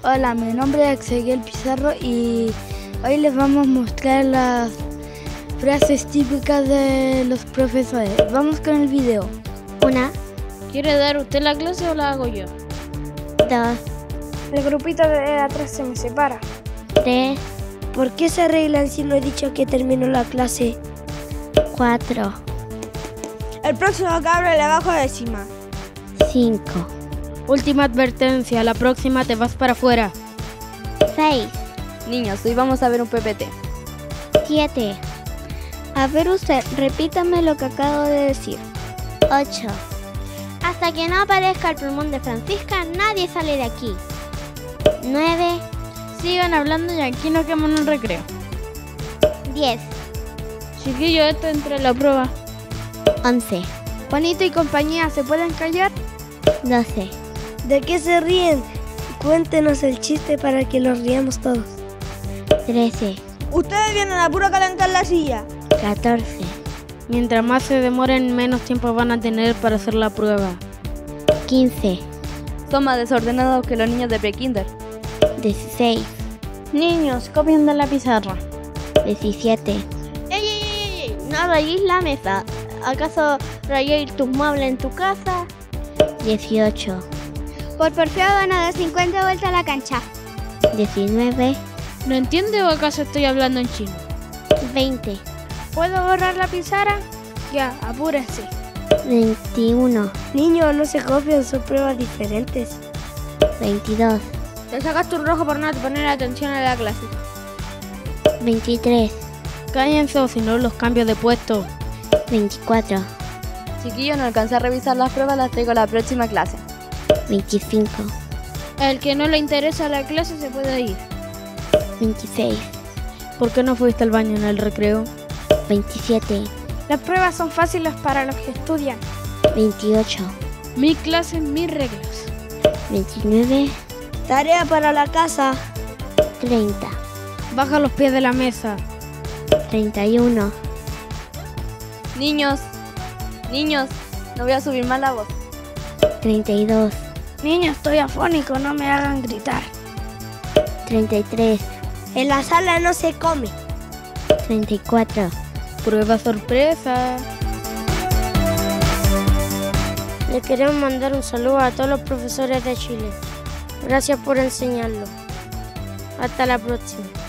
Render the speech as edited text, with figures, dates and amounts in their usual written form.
Hola, mi nombre es Ezequiel Pizarro y hoy les vamos a mostrar las frases típicas de los profesores. Vamos con el video. 1, ¿Quiere dar usted la clase o la hago yo? 2, El grupito de atrás se me separa. 3, ¿Por qué se arreglan si no he dicho que terminó la clase? 4, El próximo cabro le bajo décima. 5, Última advertencia, la próxima te vas para afuera. 6, Niños, hoy vamos a ver un PPT. 7. A ver usted, repítame lo que acabo de decir. 8. Hasta que no aparezca el pulmón de Francisca, nadie sale de aquí. 9, Sigan hablando y aquí nos quedamos en el recreo. 10, Chiquillo, esto entre la prueba. 11, Juanito y compañía, ¿se pueden callar? 12, ¿De qué se ríen? Cuéntenos el chiste para que los riamos todos. 13, Ustedes vienen a puro calentar la silla. 14, Mientras más se demoren, menos tiempo van a tener para hacer la prueba. 15, Son más desordenados que los niños de prekinder. 16, Niños, copien de la pizarra. 17. ¡Ey! No rayéis la mesa. ¿Acaso rayéis tus muebles en tu casa? 18, Por porfiado van a dar 50 vueltas a la cancha. 19, ¿No entiende o acaso estoy hablando en chino? 20, ¿Puedo borrar la pizarra? Ya, apúrense. 21, Niños, no se copian, son pruebas diferentes. 22, Te sacaste un rojo por no poner atención a la clase. 23, Cállense o si no los cambio de puesto. 24, Chiquillos, no alcancé a revisar las pruebas, las traigo a la próxima clase. 25, El que no le interesa la clase se puede ir. 26, ¿Por qué no fuiste al baño en el recreo? 27, Las pruebas son fáciles para los que estudian. 28, Mi clase, mis reglas. 29, Tarea para la casa. 30, Baja los pies de la mesa. 31, Niños, no voy a subir más la voz. 32, Niños, estoy afónico, no me hagan gritar. 33, En la sala no se come. 34. Prueba sorpresa. Le queremos mandar un saludo a todos los profesores de Chile. Gracias por enseñarlo. Hasta la próxima.